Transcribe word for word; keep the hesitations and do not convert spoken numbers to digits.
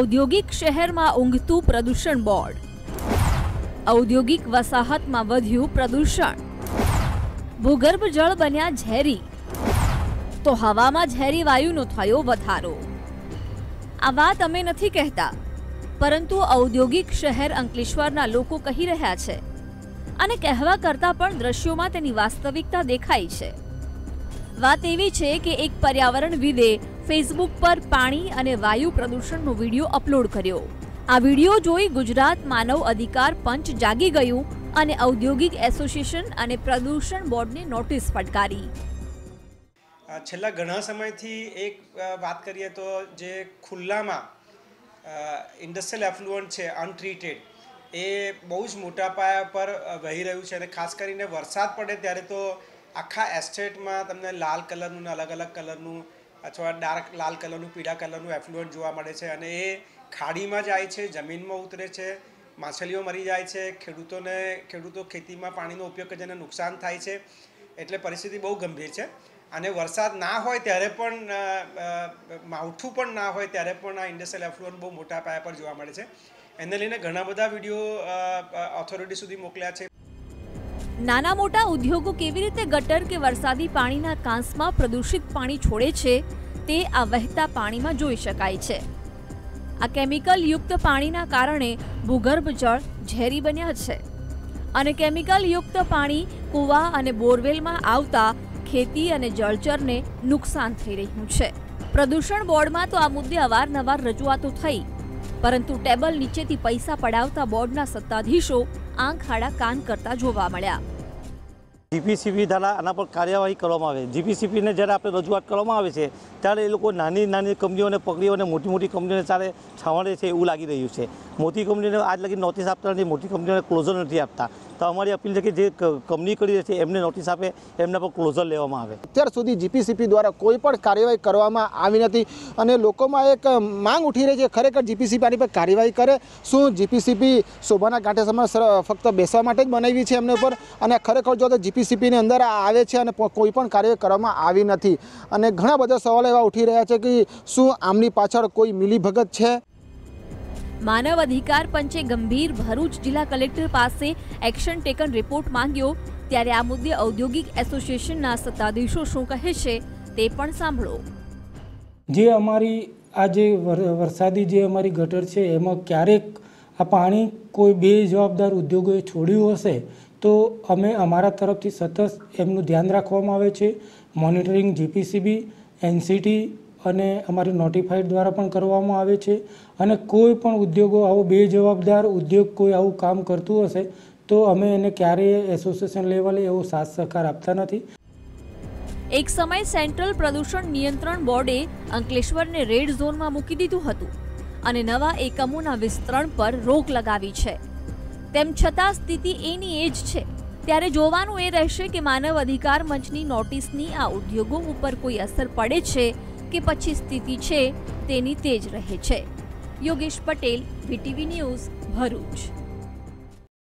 ઔદ્યોગિક શહેરમાં ઊંઘતું પ્રદૂષણ બોર્ડ, ઔદ્યોગિક વસાહતમાં વધ્યું પ્રદૂષણ, ભૂગર્ભ જળ બન્યા ઝેરી, તો હવામાં ઝેરી વાયુનો થયો વધારો। આ વાત અમે નથી કહેતા, પરંતુ ઔદ્યોગિક શહેર અંકલેશ્વરના લોકો કહી રહ્યા છે અને કહેવા કરતાં પણ દ્રશ્યોમાં તેની વાસ્તવિકતા દેખાય છે। વાત એવી છે કે એક પર્યાવરણવિદે ફેસબુક પર પાણી અને વાયુ પ્રદૂષણનો વિડીયો અપલોડ કર્યો। આ વિડીયો જોઈ ગુજરાત માનવ અધિકાર પંચ જાગી ગયું અને ઔદ્યોગિક એસોસિએશન અને પ્રદૂષણ બોર્ડને નોટિસ ફટકારી। છેલ્લા ઘણા સમયથી એક વાત કરીએ તો જે ખુલ્લામાં ઇન્ડસ્ટ્રીયલ એફ્લુઅન્ટ છે અનટ્રીટેડ, એ બહુ જ મોટા પાયા પર વહી રહ્યું છે અને ખાસ કરીને વરસાદ પડે ત્યારે તો આખા એસ્ટેટમાં તમને લાલ કલરનું અલગ અલગ કલરનું અથવા ડાર્ક લાલ કલરનું પીળા કલરનું એફ્લુઅન્ટ જોવા મળે છે અને એ ખાડીમાં જાય છે, જમીનમાં ઉતરે છે, માછલીઓ મરી જાય છે, ખેડૂતોને ખેડૂતો ખેતીમાં પાણીનો ઉપયોગ કરીને નુકસાન થાય છે। એટલે પરિસ્થિતિ બહુ ગંભીર છે અને વરસાદ ના હોય ત્યારે પણ માવઠું પણ ના હોય ત્યારે પણ આ ઇન્ડસ્ટ્રીયલ એફ્લુઅન્ટ બહુ મોટા પાયા પર જોવા મળે છે। એને લઈને ઘણા બધા વિડીયો ઓથોરિટી સુધી મોકલ્યા છે। નાના મોટા ઉદ્યોગો કેવી રીતે ગટર કે વરસાદી પાણીના કાંસમાં પ્રદૂષિત પાણી છોડે છે તે આ વહેતા પાણીમાં જોઈ શકાય છે। આ કેમિકલ યુક્ત પાણીના કારણે ભૂગર્ભ જળ ઝેરી બન્યા છે અને કેમિકલ યુક્ત પાણી કૂવા અને બોરવેલમાં આવતા ખેતી અને જળચરને નુકસાન થઈ રહ્યું છે। પ્રદૂષણ બોર્ડમાં તો આ મુદ્દે અવારનવાર રજૂઆતો થઈ, પરંતુ ટેબલ નીચેથી પૈસા પડાવતા બોર્ડના સત્તાધીશો આંખ આડા કાન કરતા જોવા મળ્યા। જીપીસીબી દ્વારા આના પર કાર્યવાહી કરવામાં આવે। જીપીસીબીને જ્યારે આપણે રજૂઆત કરવામાં આવે છે ત્યારે એ લોકો નાની નાની કંપનીઓને પકડી અને મોટી મોટી કંપનીઓને ચાલે છાવરે છે એવું લાગી રહ્યું છે। મોટી કંપનીઓને આજ લગી નોટિસ આપતા નથી, મોટી કંપનીઓને ક્લોઝર નથી આપતા। તો અમારી અપીલ છે કે જે કંપની કરી રહી છે એમને નોટિસ આપે, એમના પર ક્લોઝર લેવામાં આવે। અત્યાર સુધી જીપીસીબી દ્વારા કોઈ પણ કાર્યવાહી કરવામાં આવી નથી અને લોકોમાં એક માંગ ઉઠી રહી છે ખરેખર જીપીસીબી આની પર કાર્યવાહી કરે। શું જીપીસીબી શોભાના ગાંઠે સમય ફક્ત બેસવા માટે જ બનાવી છે એમને ઉપર, અને ખરેખર જો તો જીપીસીબીની અંદર આવે છે અને કોઈ પણ કાર્યવાહી કરવામાં આવી નથી અને ઘણા બધા સવાલો એવા ઉઠી રહ્યા છે કે શું આમની પાછળ કોઈ મિલીભગત છે? માનવ અધિકાર પંચે ગંભીર ભરૂચ જિલ્લા કલેક્ટર પાસે એક્શન ટેકન રિપોર્ટ માંગ્યો, ત્યારે આ મુદ્દે ઔદ્યોગિક એસોસિએશનના સત્તાધીશો શું કહે છે તે પણ સાંભળો। જે અમારી આ જે વરસાદી જે અમારી ગટર છે એમાં ક્યારેક આ પાણી કોઈ બે જવાબદાર ઉદ્યોગોએ છોડ્યું હશે તો અમે અમારા તરફથી સતત એમનું ધ્યાન રાખવામાં આવે છે। મોનિટરિંગ જીપીસીબી, એનસીટી અને અમારી નોટિફાઈડ દ્વારા પણ કરવામાં આવે છે અને કોઈ પણ ઉદ્યોગો આવો બે જવાબદાર ઉદ્યોગ કોઈ આવું કામ કરતું હશે તો અમે એને ક્યારેય એસોસિએશન લેવલે એવો સાથ સહકાર આપતા નથી। એક સમય સેન્ટ્રલ પ્રદૂષણ નિયંત્રણ બોર્ડે અંકલેશ્વરને રેડ ઝોનમાં મૂકી દીધું હતું અને નવા એકમોના વિસ્તરણ પર રોક લગાવી છે। તેમ છતાં સ્થિતિ એની એ જ છે। ત્યારે જોવાનું એ રહેશે કે માનવ અધિકાર મંચની નોટિસની આ ઉદ્યોગો ઉપર કોઈ અસર પડે છે કે પછી સ્થિતિ છે તેની તે જ રહે છે। Yogesh Patel, VTV news, Bharuch.